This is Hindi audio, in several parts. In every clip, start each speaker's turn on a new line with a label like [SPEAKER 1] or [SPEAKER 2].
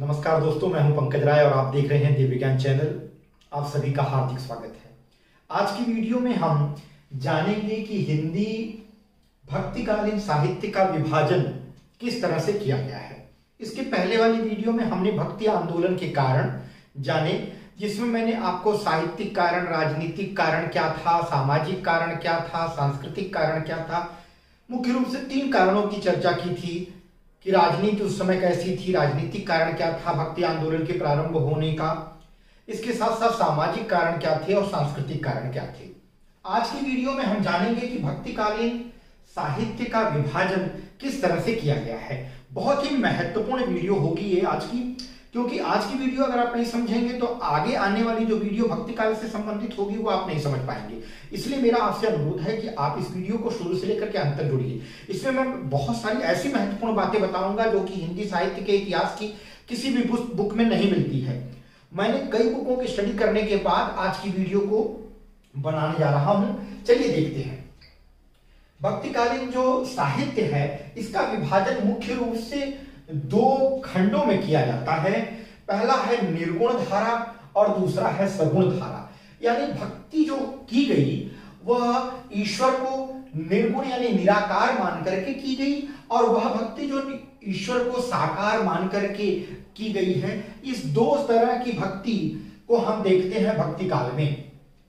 [SPEAKER 1] नमस्कार दोस्तों, मैं हूं पंकज राय और आप देख रहे हैं दिव्य विज्ञान चैनल। आप सभी का हार्दिक स्वागत है। आज की वीडियो में हम जानेंगे कि हिंदी भक्तिकालीन साहित्य का विभाजन किस तरह से किया गया है। इसके पहले वाली वीडियो में हमने भक्ति आंदोलन के कारण जाने, जिसमें मैंने आपको साहित्यिक कारण, राजनीतिक कारण क्या था, सामाजिक कारण क्या था, सांस्कृतिक कारण क्या था, मुख्य रूप से 3 कारणों की चर्चा की थी कि राजनीति उस समय कैसी थी, राजनीतिक कारण क्या था भक्ति आंदोलन के प्रारंभ होने का, इसके साथ साथ सामाजिक कारण क्या थे और सांस्कृतिक कारण क्या थे। आज की वीडियो में हम जानेंगे कि भक्तिकालीन साहित्य का विभाजन किस तरह से किया गया है। बहुत ही महत्वपूर्ण वीडियो होगी ये आज की, क्योंकि आज की वीडियो अगर आप नहीं समझेंगे तो आगे आने वाली जो वीडियो भक्तिकाल से संबंधित होगी वो आप नहीं समझ पाएंगे। इसलिए मेरा आपसे अनुरोध है कि आप इस वीडियो को शुरू से लेकर के अंत तक जुड़िए। इसमें मैं बहुत सारी ऐसी महत्वपूर्ण बातें बताऊंगा जो कि हिंदी साहित्य के इतिहास की किसी भी बुक में नहीं मिलती है। मैंने कई बुकों की स्टडी करने के बाद आज की वीडियो को बनाने जा रहा हूं। चलिए देखते हैं। भक्तिकालीन जो साहित्य है इसका विभाजन मुख्य रूप से 2 खंडों में किया जाता है। पहला है निर्गुण धारा और दूसरा है सगुण धारा। यानी भक्ति जो की गई वह ईश्वर को निर्गुण यानी निराकार मान करके की गई, और वह भक्ति जो ईश्वर को साकार मान करके की गई है। इस 2 तरह की भक्ति को हम देखते हैं भक्ति काल में।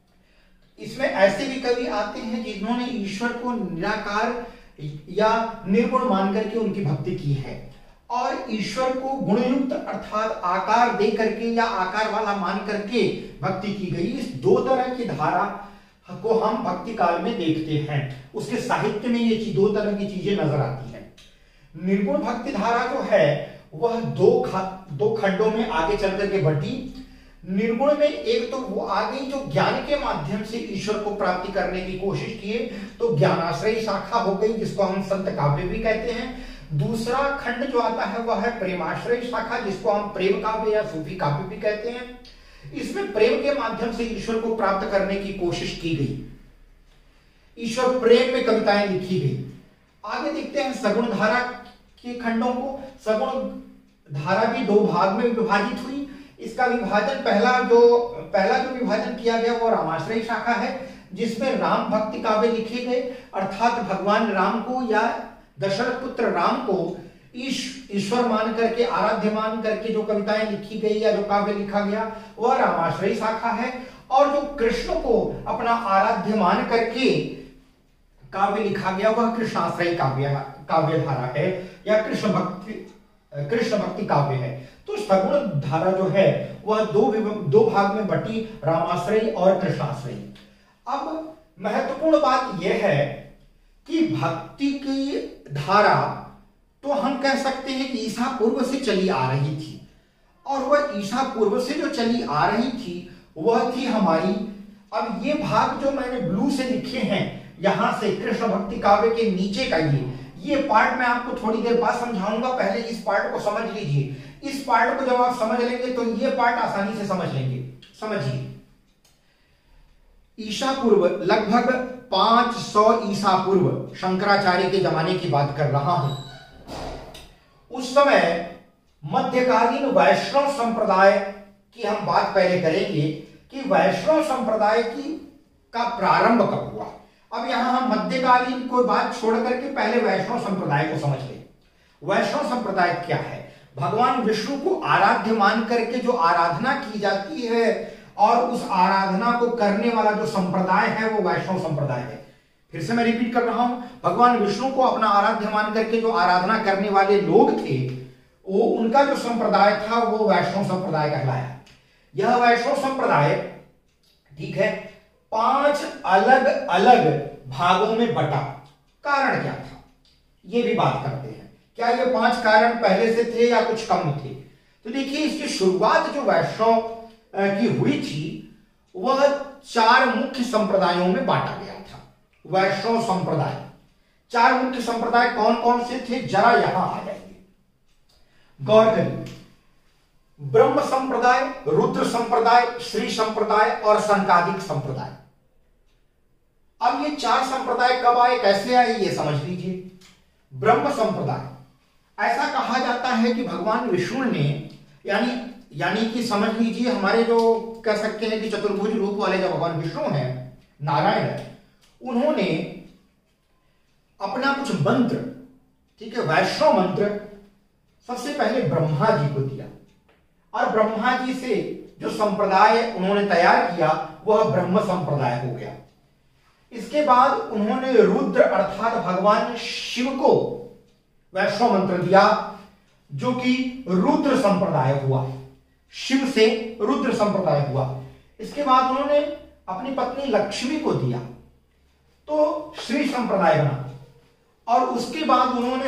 [SPEAKER 1] इसमें ऐसे भी कवि आते हैं जिन्होंने ईश्वर को निराकार या निर्गुण मान करके उनकी भक्ति की है, और ईश्वर को गुणयुक्त अर्थात आकार दे करके या आकार वाला मान करके भक्ति की गई। इस 2 तरह की धारा को हम भक्ति काल में देखते हैं। उसके साहित्य में ये 2 तरह की चीजें नजर आती हैं। निर्गुण भक्ति धारा जो है वह 2 खंडों में आगे चल करके बटी। निर्गुण में एक तो वो आगे जो ज्ञान के माध्यम से ईश्वर को प्राप्ति करने की कोशिश किए, तो ज्ञानाश्रयी शाखा हो गई जिसको हम संत काव्य भी कहते हैं। दूसरा खंड जो आता है वह है प्रेमाश्रयी शाखा, जिसको हम प्रेम काव्य या सूफी काव्य भी कहते हैं। इसमें प्रेम के माध्यम से ईश्वर को प्राप्त करने की कोशिश की गई, ईश्वर प्रेम में कविताएं लिखी गई। आगे देखते हैं सगुण धारा के खंडों को। सगुण धारा भी 2 भाग में विभाजित हुई। इसका विभाजन पहला जो विभाजन किया गया वो रामाश्रयी शाखा है, जिसमें राम भक्ति काव्य लिखे गए, अर्थात भगवान राम को या दशरथ पुत्र राम को ईश्वर मान करके, आराध्य मान करके जो कविताएं लिखी गई या जो काव्य लिखा गया वह रामाश्रयी शाखा है। और जो कृष्ण को अपना आराध्य मान करके काव्य लिखा गया वह कृष्णाश्रयी काव्य धारा है या कृष्ण भक्ति काव्य है। तो सगुण धारा जो है वह 2 भाग में बटी, रामाश्रयी और कृष्णाश्रयी। अब महत्वपूर्ण बात यह है कि भक्ति की धारा तो हम कह सकते हैं कि ईसा पूर्व से चली आ रही थी, और वह ईसा पूर्व से जो चली आ रही थी वह थी हमारी। अब ये भाग जो मैंने ब्लू से लिखे हैं, यहां से कृष्ण भक्ति काव्य के नीचे का ये पार्ट मैं आपको थोड़ी देर बाद समझाऊंगा। पहले इस पार्ट को समझ लीजिए। इस पार्ट को जब आप समझ लेंगे तो ये पार्ट आसानी से समझ लेंगे। समझिए, ईसा पूर्व लगभग 500 ईसा पूर्व, शंकराचार्य के जमाने की बात कर रहा हूं। उस समय मध्यकालीन वैष्णव संप्रदाय की हम बात पहले करेंगे कि वैष्णव संप्रदाय का प्रारंभ कब हुआ। अब यहां हम मध्यकालीन कोई बात छोड़ करके पहले वैष्णव संप्रदाय को समझ लें। वैष्णव संप्रदाय क्या है? भगवान विष्णु को आराध्य मान करके जो आराधना की जाती है, और उस आराधना को करने वाला जो संप्रदाय है वो वैष्णव संप्रदाय है। फिर से मैं रिपीट कर रहा हूं, भगवान विष्णु को अपना आराध्य मान करके जो आराधना करने वाले लोग थे, वो उनका जो संप्रदाय था वो वैष्णव संप्रदाय कहलाया। यह वैष्णव संप्रदाय, ठीक है, 5 अलग अलग भागों में बटा। कारण क्या था ये भी बात करते हैं। क्या ये 5 कारण पहले से थे या कुछ कम थे? तो देखिए, इसकी शुरुआत जो वैष्णव की हुई थी वह 4 मुख्य संप्रदायों में बांटा गया था। वैष्णव संप्रदाय 4 मुख्य संप्रदाय कौन कौन से थे, जरा यहां आ जाइए, गौर करिए। ब्रह्म संप्रदाय, रुद्र संप्रदाय, श्री संप्रदाय और सनकादिक संप्रदाय। अब ये 4 संप्रदाय कब आए, कैसे आए, ये समझ लीजिए। ब्रह्म संप्रदाय, ऐसा कहा जाता है कि भगवान विष्णु ने यानी कि समझ लीजिए हमारे जो कह सकते हैं कि चतुर्भुज रूप वाले जो भगवान विष्णु हैं, नारायण, उन्होंने अपना कुछ मंत्र, ठीक है, वैष्णव मंत्र सबसे पहले ब्रह्मा जी को दिया, और ब्रह्मा जी से जो संप्रदाय उन्होंने तैयार किया वह ब्रह्म संप्रदाय हो गया। इसके बाद उन्होंने रुद्र अर्थात भगवान शिव को वैष्णव मंत्र दिया, जो कि रुद्र संप्रदाय हुआ, शिव से रुद्र संप्रदाय हुआ। इसके बाद उन्होंने अपनी पत्नी लक्ष्मी को दिया, तो श्री संप्रदाय बना। और उसके बाद उन्होंने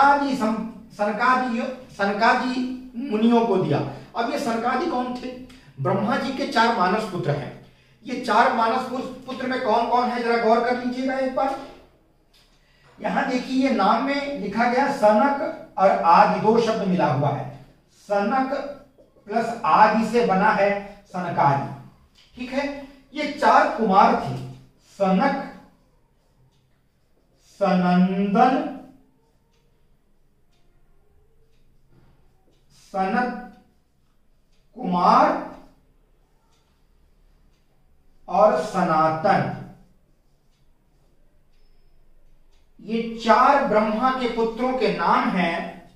[SPEAKER 1] सनकादि मुनियों को दिया। अब ये सनकादि कौन थे? ब्रह्मा जी के 4 मानस पुत्र हैं। ये 4 मानस पुत्र में कौन कौन है, जरा गौर कर लीजिएगा एक बार। यहां देखिए, ये नाम में लिखा गया सनक और आदि, 2 शब्द मिला हुआ है। सनक प्लस आदि से बना है सनकादि, ठीक है। ये 4 कुमार थे, सनक, सनंदन, सनक कुमार और सनातन। ये 4 ब्रह्मा के पुत्रों के नाम हैं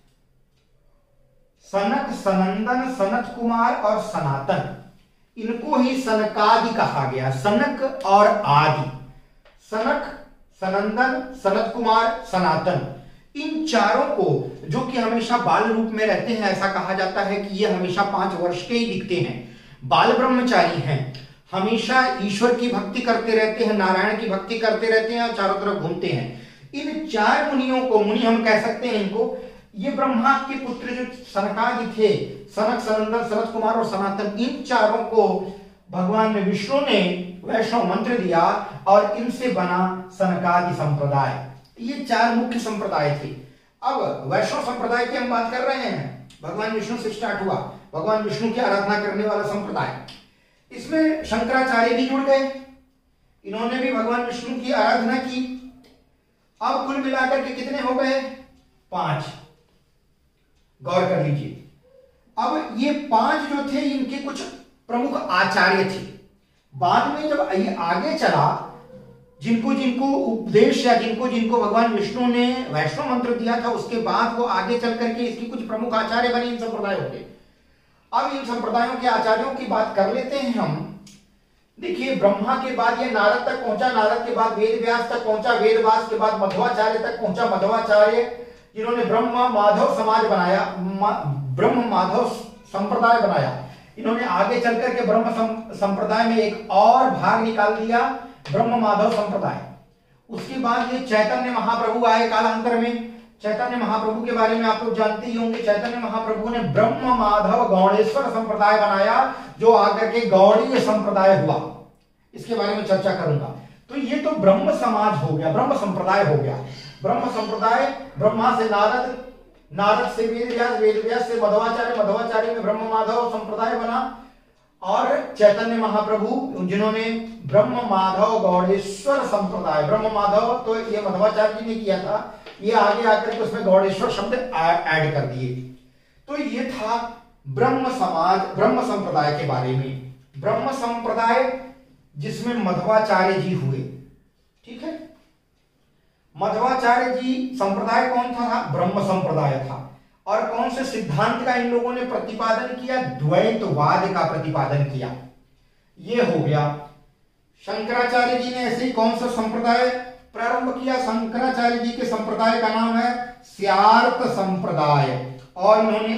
[SPEAKER 1] सनक, सनंदन, सनत कुमार और सनातन। इनको ही सनकादि कहा गया, सनक और आदि। सनक, सनंदन, सनत कुमार, सनातन, इन चारों को, जो कि हमेशा बाल रूप में रहते हैं, ऐसा कहा जाता है कि ये हमेशा 5 वर्ष के ही दिखते हैं, बाल ब्रह्मचारी हैं, हमेशा ईश्वर की भक्ति करते रहते हैं, नारायण की भक्ति करते रहते हैं और चारों तरफ घूमते हैं। इन 4 मुनियों को, मुनि हम कह सकते हैं इनको, ये ब्रह्मा के पुत्र जो सनकादि थे, सनक, सनंदन, सनत कुमार और सनातन, इन चारों को भगवान विष्णु ने वैष्णव मंत्र दिया और इनसे बना सनकादि संप्रदाय। ये 4 मुख्य संप्रदाय थे। अब वैष्णव संप्रदाय की हम बात कर रहे हैं, भगवान विष्णु से स्टार्ट हुआ, भगवान विष्णु की आराधना करने वाला संप्रदाय। इसमें शंकराचार्य भी जुड़ गए, इन्होंने भी भगवान विष्णु की आराधना की। अब कुल मिलाकर के कितने हो गए? 5। गौर कर लीजिए। अब ये 5 जो थे, इनके कुछ प्रमुख आचार्य थे। बाद में जब ये आगे चला, जिनको जिनको उपदेश या जिनको जिनको भगवान विष्णु ने वैष्णव मंत्र दिया था, उसके बाद वो आगे चल करके इसकी कुछ प्रमुख आचार्य बने इन संप्रदायों के। अब इन संप्रदायों के आचार्यों की बात कर लेते हैं हम। देखिए, ब्रह्मा के बाद ये नारद तक पहुंचा, नारद के बाद वेद व्यास तक पहुंचा, वेद व्यास के बाद मध्वाचार्य तक पहुंचा, मध्वाचार्य जिन्होंने ब्रह्म माधव समाज बनाया, ब्रह्म माधव संप्रदाय बनाया। इन्होंने आगे चल करके ब्रह्म संप्रदाय में एक और भाग निकाल दिया, ब्रह्म माधव संप्रदाय। उसके बाद ये चैतन्य महाप्रभु आए कालांतर में। चैतन्य महाप्रभु के बारे में आप लोग जानते ही होंगे। चैतन्य महाप्रभु ने ब्रह्म माधव गौड़ेश्वर संप्रदाय बनाया, जो आकर के गौड़ीय संप्रदाय हुआ। इसके बारे में चर्चा करूंगा। तो ये तो ब्रह्म समाज हो गया, ब्रह्म संप्रदाय हो गया। ब्रह्म संप्रदाय, ब्रह्मा से नारद, नारद से वेद व्यास, वेद व्यास से मध्वाचार्य, मध्वाचार्य में ब्रह्म माधव संप्रदाय बना, और चैतन्य महाप्रभु जिन्होंने ब्रह्म माधव गौड़ेश्वर संप्रदाय, ब्रह्म माधव तो ये मध्वाचार्य जी ने किया था, ये आगे आकर के उसमें गौड़ेश्वर शब्द ऐड कर दिए। तो ये था ब्रह्म समाज, ब्रह्म संप्रदाय के बारे में। ब्रह्म संप्रदाय जिसमें मध्वाचार्य जी हुए, ठीक है। मध्वाचार्य जी संप्रदाय कौन था? ब्रह्म संप्रदाय था। और कौन से सिद्धांत का इन लोगों ने प्रतिपादन किया? द्वैतवाद का प्रतिपादन किया। ये हो गया। शंकराचार्य जी ने ऐसे ही कौन सा संप्रदाय प्रारंभ किया? शंकराचार्य जी के संप्रदाय का नाम है स्यार्त संप्रदाय, और इन्होंने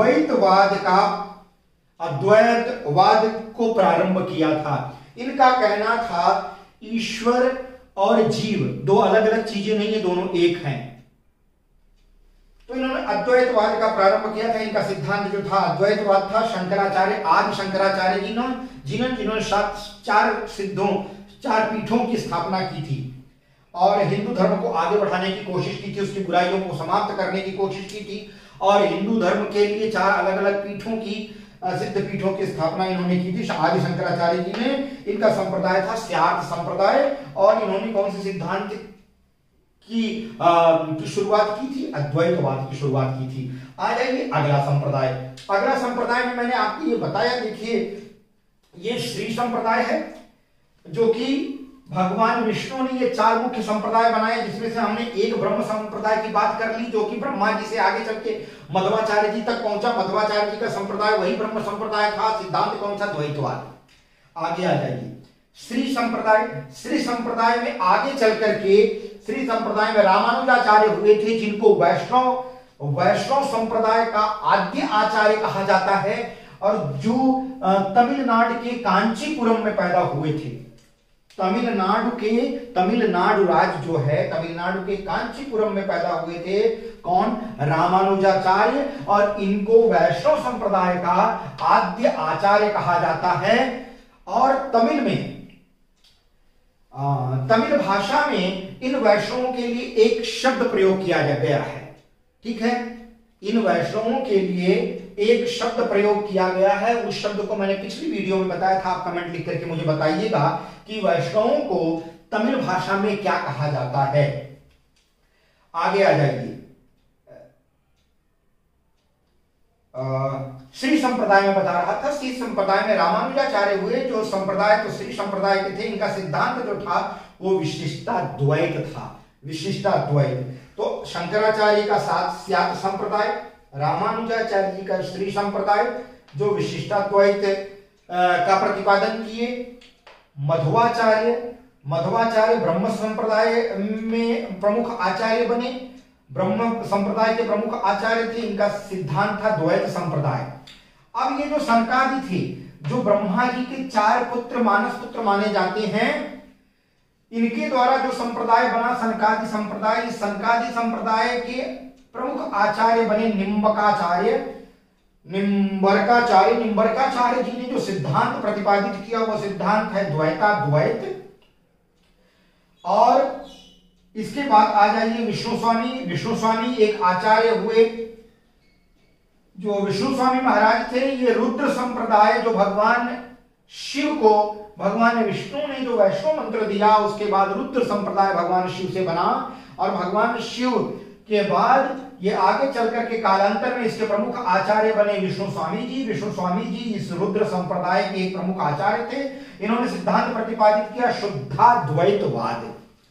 [SPEAKER 1] अद्वैतवाद को प्रारंभ किया था। इनका कहना था ईश्वर और जीव दो अलग अलग चीजें नहीं है, दोनों एक हैं। तो इन्होंने अद्वैतवाद का प्रारंभ किया था। इनका सिद्धांत जो था अद्वैतवाद था। शंकराचार्य, आदि शंकराचार्य जी जिन्होंने 4 सिद्धों, 4 पीठों की स्थापना की थी और हिंदू धर्म को आगे बढ़ाने की कोशिश की थी, उसकी बुराइयों को समाप्त करने की कोशिश की थी, और हिंदू धर्म के लिए 4 अलग अलग पीठों की, सिद्ध पीठों की स्थापना इन्होंने की थी आदि शंकराचार्य जी ने। इनका संप्रदाय था स्यार्त संप्रदाय, और इन्होंने कौन से सिद्धांत की शुरुआत की थी? अद्वैतवाद की शुरुआत की थी। आ जाइए अगला संप्रदाय। अगला संप्रदाय में मैंने आपको ये बताया, देखिए ये श्री संप्रदाय है, जो कि भगवान विष्णु ने ये 4 मुख्य संप्रदाय बनाए, जिसमें से हमने एक ब्रह्म संप्रदाय की बात कर ली, जो कि ब्रह्मा जी से आगे चल के मध्वाचार्य जी तक पहुंचा। मध्वाचार्य जी का संप्रदाय वही ब्रह्म संप्रदाय था। सिद्धांत कौन सा? द्वैतवाद। आगे आ जाइए श्री संप्रदाय। श्री संप्रदाय में आगे चल करके श्री संप्रदाय में रामानुजाचार्य हुए थे, जिनको वैष्णव संप्रदाय का आद्य आचार्य कहा जाता है, और जो तमिलनाडु के कांचीपुरम में पैदा हुए थे। तमिलनाडु राज्य जो है, तमिलनाडु के कांचीपुरम में पैदा हुए थे। कौन? रामानुजाचार्य। और इनको वैष्णव संप्रदाय का आद्य आचार्य कहा जाता है। और तमिल भाषा में इन वैष्णवों के लिए एक शब्द प्रयोग किया गया है। ठीक है, इन वैष्णवों के लिए एक शब्द प्रयोग किया गया है। उस शब्द को मैंने पिछली वीडियो में बताया था, आप कमेंट लिख करके मुझे बताइएगा कि वैष्णवों को तमिल भाषा में क्या कहा जाता है। आगे आ जाइए श्री संप्रदाय में बता रहा था। श्री संप्रदाय में रामानुजाचार्य हुए। जो संप्रदाय तो श्री संप्रदाय के थे, इनका सिद्धांत जो था वो विशिष्टाद्वैत था। विशिष्टाद्वैत। तो शंकराचार्य का सात संप्रदाय, रामानुजाचार्य जी का श्री संप्रदाय जो विशिष्टाद्वैत का प्रतिपादन किए। मध्वाचार्य ब्रह्म संप्रदाय में प्रमुख आचार्य बने। ब्रह्म संप्रदाय के प्रमुख आचार्य थे। इनका सिद्धांत था द्वैत संप्रदाय। अब ये जो सनकादि थे, जो ब्रह्मा जी के 4 पुत्र मानस पुत्र माने जाते हैं, इनके द्वारा जो संप्रदाय बना सनकादि संप्रदाय, इस सनकादि संप्रदाय के प्रमुख आचार्य बने निम्बरकाचार्य जी ने जो सिद्धांत प्रतिपादित किया वो सिद्धांत है द्वैताद्वैत। और इसके बाद आ जाइए विष्णु स्वामी एक आचार्य हुए। जो विष्णु स्वामी महाराज थे, ये रुद्र संप्रदाय, जो भगवान शिव को भगवान विष्णु ने जो वैष्णव मंत्र दिया, उसके बाद रुद्र संप्रदाय भगवान शिव से बना। और भगवान शिव के बाद ये आगे चल करके कालांतर में इसके प्रमुख आचार्य बने विष्णु स्वामी जी। विष्णु स्वामी जी इस रुद्र संप्रदाय के एक प्रमुख आचार्य थे। इन्होंने सिद्धांत प्रतिपादित किया शुद्धाद्वैतवाद।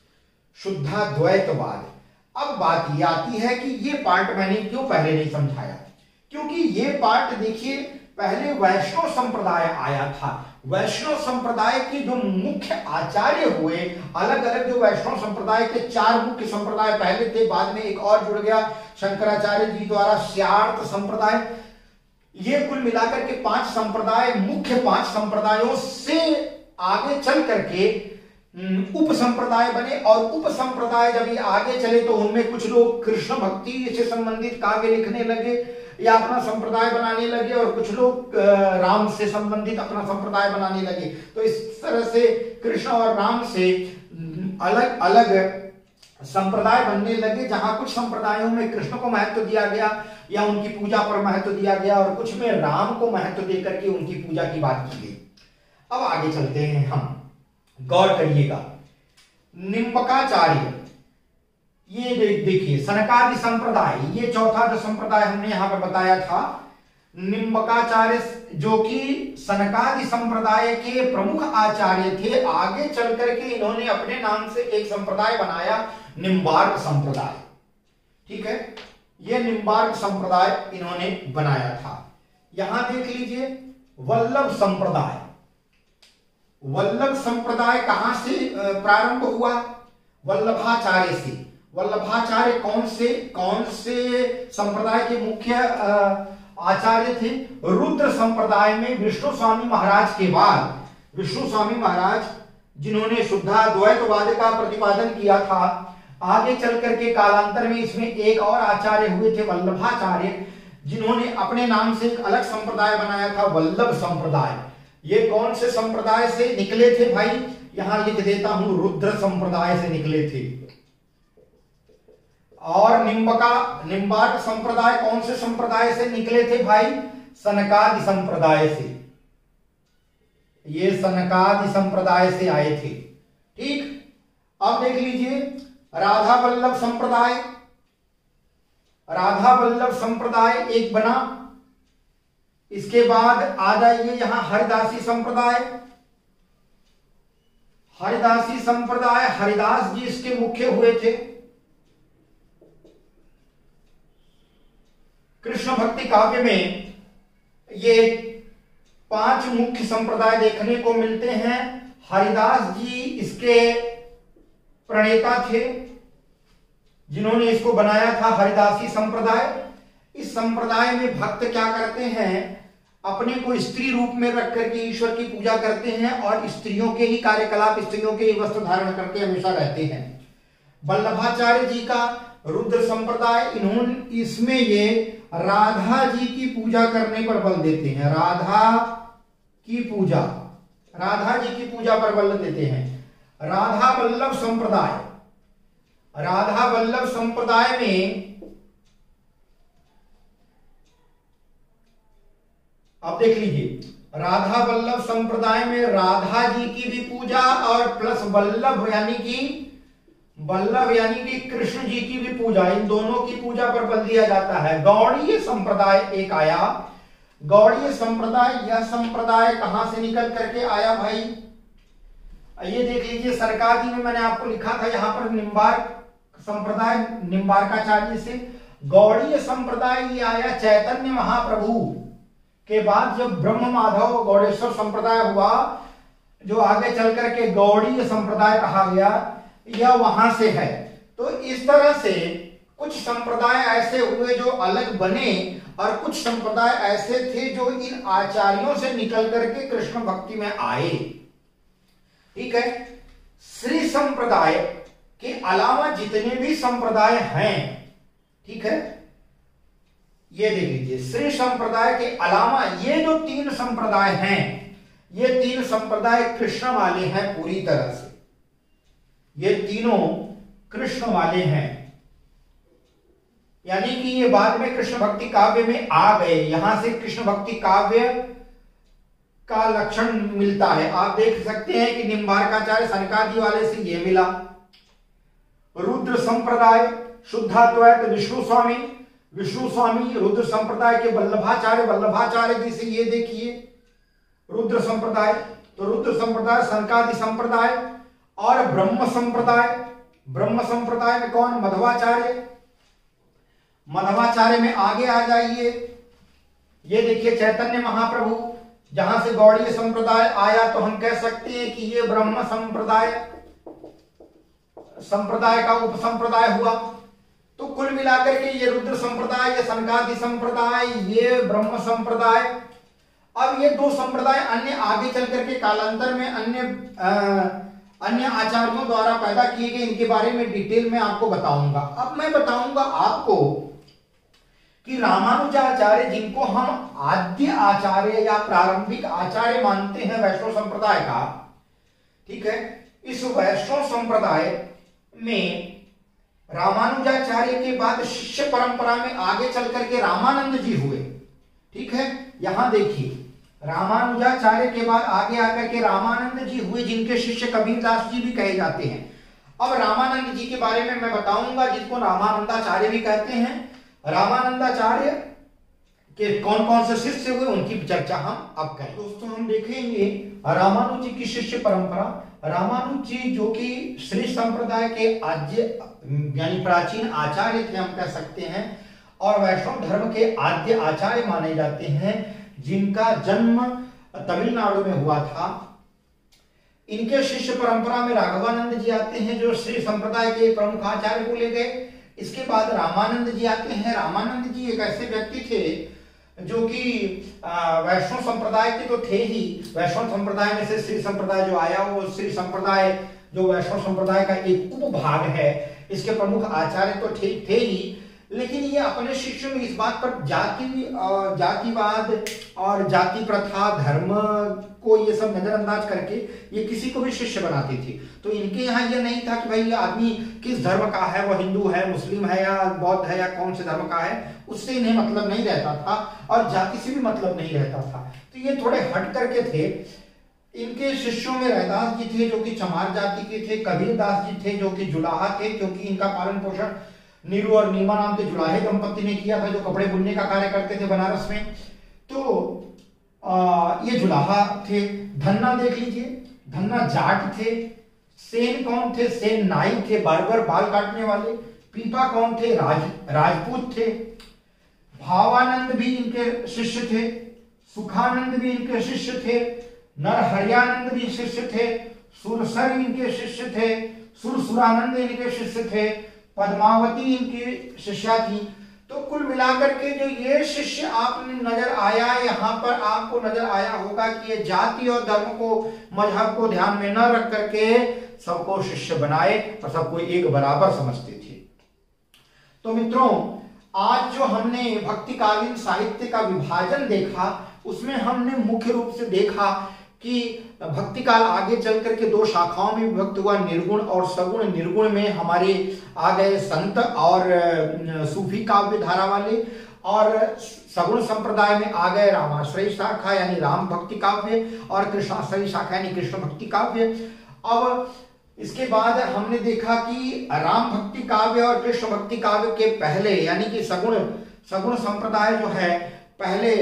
[SPEAKER 1] अब बात ये आती है कि ये पार्ट मैंने क्यों पहले नहीं समझाया, क्योंकि ये पार्ट देखिए पहले वैष्णव संप्रदाय आया था। वैष्णव संप्रदाय के जो मुख्य आचार्य हुए, अलग अलग जो वैष्णव संप्रदाय के 4 मुख्य संप्रदाय पहले थे, बाद में एक और जुड़ गया शंकराचार्य जी द्वारा श्यार्त संप्रदाय। ये कुल मिलाकर के 5 संप्रदाय, मुख्य 5 संप्रदायों से आगे चल करके उप संप्रदाय बने। और उप संप्रदाय जब ये आगे चले तो उनमें कुछ लोग कृष्ण भक्ति से संबंधित काव्य लिखने लगे या अपना संप्रदाय बनाने लगे, और कुछ लोग राम से संबंधित अपना संप्रदाय बनाने लगे। तो इस तरह से कृष्ण और राम से अलग अलग संप्रदाय बनने लगे, जहां कुछ संप्रदायों में कृष्ण को महत्व दिया गया या उनकी पूजा पर महत्व दिया गया, और कुछ में राम को महत्व देकर के उनकी पूजा की बात की गई। अब आगे चलते हैं हम, गौर करिएगा। निम्बकाचार्य, ये देखिए सनकादि संप्रदाय, ये चौथा जो संप्रदाय हमने यहां पर बताया था, निम्बकाचार्य जो कि सनकादि संप्रदाय के प्रमुख आचार्य थे। आगे चल करके इन्होंने अपने नाम से एक संप्रदाय बनाया, निम्बार्क संप्रदाय। ठीक है, ये निम्बार्क संप्रदाय इन्होंने बनाया था। यहां देख लीजिए वल्लभ संप्रदाय। वल्लभ संप्रदाय कहां से प्रारंभ हुआ? वल्लभाचार्य से। वल्लभाचार्य कौन से संप्रदाय के मुख्य आचार्य थे? रुद्र संप्रदाय में विष्णु स्वामी महाराज के बाद विष्णु स्वामी महाराज जिन्होंने शुद्धाद्वैतवाद का प्रतिपादन किया था, आगे चल करके कालांतर में इसमें एक और आचार्य हुए थे वल्लभाचार्य, जिन्होंने अपने नाम से एक अलग संप्रदाय बनाया था, वल्लभ संप्रदाय। ये कौन से संप्रदाय से निकले थे भाई? यहां लिख देता हूं, रुद्र संप्रदाय से निकले थे। और निम्बार्क संप्रदाय कौन से संप्रदाय से निकले थे भाई? सनकादि संप्रदाय से। ये सनकादि संप्रदाय से आए थे। ठीक, अब देख लीजिए राधा वल्लभ संप्रदाय। राधा वल्लभ संप्रदाय एक बना। इसके बाद आ जाइए यहां हरिदासी संप्रदाय। हरिदासी संप्रदाय, हरिदास जी इसके मुख्य हुए थे। कृष्ण भक्ति काव्य में ये 5 मुख्य संप्रदाय देखने को मिलते हैं। हरिदास जी इसके प्रणेता थे, जिन्होंने इसको बनाया था, हरिदासी संप्रदाय। इस संप्रदाय में भक्त क्या करते हैं, अपने को स्त्री रूप में रख करके ईश्वर की पूजा करते हैं और स्त्रियों के ही कार्यकलाप, स्त्रियों के ही वस्त्र धारण करके हमेशा रहते हैं। वल्लभाचार्य जी का रुद्र संप्रदाय, इन्होंने इसमें ये राधा जी की पूजा करने पर बल देते हैं। राधा की पूजा, राधा जी की पूजा पर बल देते हैं। राधा वल्लभ संप्रदाय, राधा वल्लभ संप्रदाय में आप देख लीजिए, राधा वल्लभ संप्रदाय में राधा जी की भी पूजा और प्लस वल्लभ यानी कि कृष्ण जी की भी पूजा, इन दोनों की पूजा पर बल दिया जाता है। गौड़ीय संप्रदाय एक आया। गौड़ीय संप्रदाय, यह संप्रदाय कहां से निकल करके आया भाई, ये देख लीजिए सरकार जी में मैंने आपको लिखा था यहां पर निम्बार्क संप्रदाय, निम्बार्काचार्य से। गौड़ीय संप्रदाय ये आया चैतन्य महाप्रभु के बाद, जब ब्रह्म माधव गौड़ेश्वर संप्रदाय हुआ, जो आगे चल करके गौड़ीय संप्रदाय कहा गया, यह वहां से है। तो इस तरह से कुछ संप्रदाय ऐसे हुए जो अलग बने और कुछ संप्रदाय ऐसे थे जो इन आचार्यों से निकल करके कृष्ण भक्ति में आए। ठीक है। श्री संप्रदाय के अलावा जितने भी संप्रदाय हैं, ठीक है, ये देख लीजिए, श्री संप्रदाय के अलावा ये जो 3 संप्रदाय हैं, ये 3 संप्रदाय कृष्ण वाले हैं पूरी तरह से। ये तीनों कृष्ण वाले हैं, यानी कि ये बाद में कृष्ण भक्ति काव्य में आ गए। यहां से कृष्ण भक्ति काव्य का लक्षण मिलता है। आप देख सकते हैं कि निम्बार्काचार्य सनकादि वाले से ये मिला। रुद्र संप्रदाय शुद्धाद्वैत विष्णु स्वामी रुद्र संप्रदाय के वल्लभाचार्य जी से ये देखिए रुद्र संप्रदाय। तो रुद्र संप्रदाय, सनकादि संप्रदाय और ब्रह्म संप्रदाय में कौन, मध्वाचार्य में आगे आ जाइए। ये देखिए चैतन्य महाप्रभु, जहां से गौड़ीय संप्रदाय आया, तो हम कह सकते हैं कि ये ब्रह्म संप्रदाय का उपसंप्रदाय हुआ। तो कुल मिलाकर के ये रुद्र संप्रदाय, ये सनकादि संप्रदाय, ये ब्रह्म संप्रदाय। अब ये 2 संप्रदाय अन्य आगे चल करके कालांतर में अन्य आचार्यों द्वारा पैदा किए गए, इनके बारे में डिटेल में आपको बताऊंगा। अब मैं बताऊंगा आपको कि रामानुजाचार्य, जिनको हम आद्य आचार्य या प्रारंभिक आचार्य मानते हैं वैष्णव संप्रदाय का, ठीक है, इस वैष्णव संप्रदाय में रामानुजाचार्य के बाद शिष्य परंपरा में आगे चल करके रामानंद जी हुए। ठीक है, यहां देखिए रामानुजाचार्य के बाद आगे आकर के रामानंद जी हुए, जिनके शिष्य कबीरदास जी भी कहे जाते हैं। अब रामानंद जी के बारे में मैं बताऊंगा, जिसको रामानंदाचार्य भी कहते हैं। रामानंदाचार्य के कौन कौन से शिष्य हुए, उनकी चर्चा हम अब करें। दोस्तों हम देखेंगे रामानुज जी की शिष्य परंपरा। रामानुज जी जो कि श्री संप्रदाय के आद्य यानी प्राचीन आचार्य थे, हम कह सकते हैं, और वैष्णव धर्म के आद्य आचार्य माने जाते हैं, जिनका जन्म तमिलनाडु में हुआ था। इनके शिष्य परंपरा में राघवानंद जी आते हैं, जो श्री संप्रदाय के प्रमुख आचार्य बोले गए। इसके बाद रामानंद जी आते हैं। रामानंद जी एक ऐसे व्यक्ति थे जो कि वैष्णव संप्रदाय के तो थे ही। वैष्णव संप्रदाय में से श्री संप्रदाय जो आया, वो श्री संप्रदाय जो वैष्णव संप्रदाय का एक उपभाग है, इसके प्रमुख आचार्य तो थे ही, लेकिन ये अपने शिष्यों में इस बात पर जातिवाद और जाति प्रथा, धर्म को ये सब नजरअंदाज करके ये किसी को भी शिष्य बनाती थी। तो इनके यहाँ ये नहीं था कि भाई ये आदमी किस धर्म का है, वो हिंदू है, मुस्लिम है या बौद्ध है या कौन से धर्म का है, उससे इन्हें मतलब नहीं रहता था और जाति से भी मतलब नहीं रहता था। तो ये थोड़े हट करके थे। इनके शिष्यों में रैदास जी थे जो कि चमार जाति के थे, कबीरदास जी थे जो कि जुलाहा थे, क्योंकि इनका पालन पोषण नीरू और नीमा नाम के जुलाहे दंपति ने किया था, जो कपड़े बुनने का कार्य करते थे बनारस में। तो ये जुलाहा थे। धन्ना देख लीजिए, धन्ना जाट थे। सेन कौन थे? सेन नाई थे, बार्बर बाल काटने वाले। पीपा कौन थे? राजपूत थे। भावानंद भी इनके शिष्य थे। सुखानंद भी इनके शिष्य थे। नरहरियानंद भी शिष्य थे। सुरसर इनके शिष्य थे। सुरसुरानंद इनके शिष्य थे। पद्मावती इनकी शिष्या थी। तो कुल मिलाकर के जो ये शिष्य आपने नजर आया, यहाँ पर आपको नजर आया होगा कि ये जाति और धर्म को, मजहब को ध्यान में न रख करके सबको शिष्य बनाए और सबको एक बराबर समझते थे। तो मित्रों, आज जो हमने भक्तिकालीन साहित्य का विभाजन देखा, उसमें हमने मुख्य रूप से देखा कि भक्ति काल आगे चल करके दो शाखाओं में विभक्त हुआ, निर्गुण और सगुण। निर्गुण में हमारे आ गए संत और सूफी काव्य धारा वाले, और सगुण संप्रदाय में आ गए रामाश्रयी शाखा यानी राम भक्ति काव्य, और कृष्णाश्रयी शाखा यानी कृष्ण भक्ति काव्य। अब इसके बाद हमने देखा कि राम भक्ति काव्य और कृष्ण भक्ति काव्य के पहले यानी कि सगुण संप्रदाय जो है पहले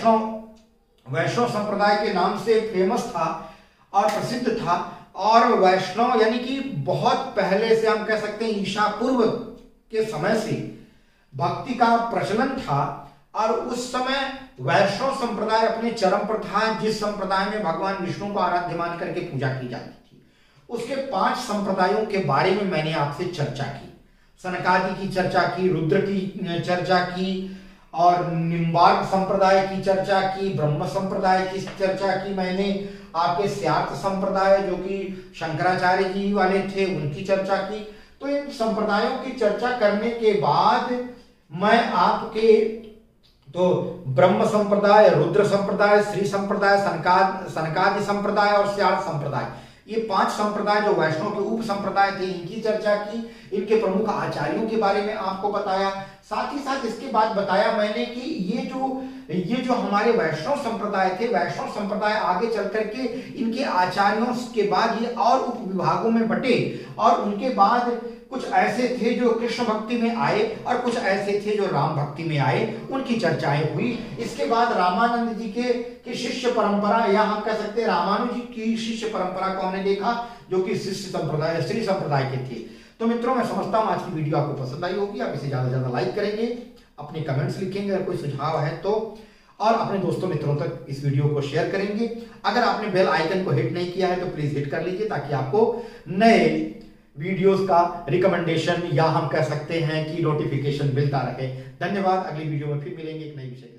[SPEAKER 1] वैष्णव संप्रदाय के नाम से फेमस था और प्रसिद्ध था। और वैष्णव यानी कि बहुत पहले से हम कह सकते हैं ईसा पूर्व के समय से भक्ति का प्रचलन था। और उस समय वैष्णव संप्रदाय अपने चरम पर था, जिस संप्रदाय में भगवान विष्णु को आराध्य मान करके पूजा की जाती थी। उसके 5 संप्रदायों के बारे में मैंने आपसे चर्चा की। सनकादि की चर्चा की, रुद्र की चर्चा की, और निम्बार्क संप्रदाय की चर्चा की, ब्रह्म संप्रदाय की चर्चा की मैंने, आपके स्यार्थ संप्रदाय जो कि शंकराचार्य जी वाले थे उनकी चर्चा की। तो इन संप्रदायों की चर्चा करने के बाद मैं आपके तो ब्रह्म संप्रदाय, रुद्र संप्रदाय, श्री संप्रदाय, सनकादि संप्रदाय और स्यार्थ संप्रदाय, ये 5 संप्रदाय जो वैष्णव के उप संप्रदाय थे, इनकी चर्चा की। इनके प्रमुख आचार्यों के बारे में आपको बताया। साथ ही साथ इसके बाद बताया मैंने कि ये जो हमारे वैष्णव संप्रदाय थे, वैष्णव संप्रदाय आगे चल करके इनके आचार्यों के बाद ये और उप विभागों में बटे, और उनके बाद कुछ ऐसे थे जो कृष्ण भक्ति में आए और कुछ ऐसे थे जो राम भक्ति में आए, उनकी चर्चाएं हुई। इसके बाद रामानंद जी के शिष्य परंपरा, या हम कह सकते हैं रामानुज जी की शिष्य परंपरा को हमने देखा, जो कि शिष्य संप्रदाय, श्री संप्रदाय के थे। तो मित्रों, मैं समझता हूं आज की वीडियो आपको पसंद आई होगी। आप इसे ज्यादा से ज्यादा लाइक करेंगे, अपने कमेंट्स लिखेंगे, अगर कोई सुझाव है तो, और अपने दोस्तों मित्रों तक इस वीडियो को शेयर करेंगे। अगर आपने बेल आइकन को हिट नहीं किया है तो प्लीज हिट कर लीजिए, ताकि आपको नए वीडियोस का रिकमेंडेशन या हम कह सकते हैं कि नोटिफिकेशन मिलता रहे। धन्यवाद। अगली वीडियो में फिर मिलेंगे एक नई विषय।